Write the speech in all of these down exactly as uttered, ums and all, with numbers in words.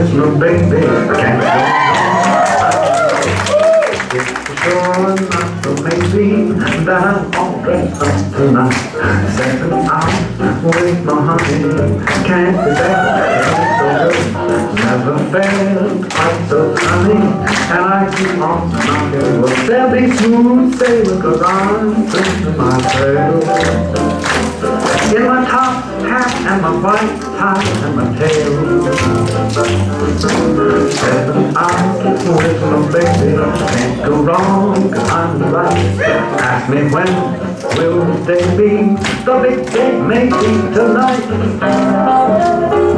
with my baby, I can't go wrong. It's for sure not so maybe that I'm all dressed up tonight. Stepping out with my honey, can't be bad, it's so good. Never felt quite so sunny, and I keep on knocking. Well, they'll be smooth sailing, cause I'm thinking myself. In my top hat and my white tie and my tail, stepping out with my baby, can't go wrong, cause I'm right. Ask me when will the day be, the big day may be tonight.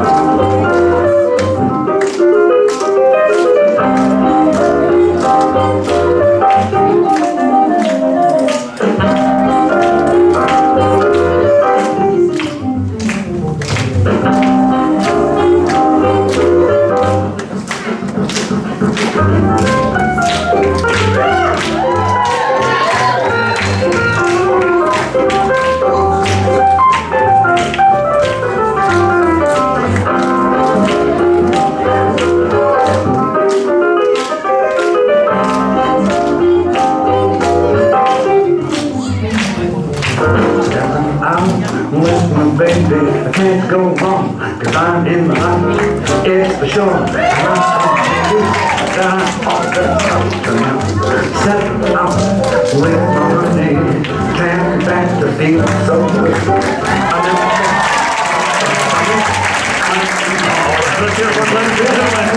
With my baby, I can't go wrong, cause I'm in the light, it's for sure. And I'm all dressed up tonight. Stepping out with my honey, can't be back to feel so good. I'm in the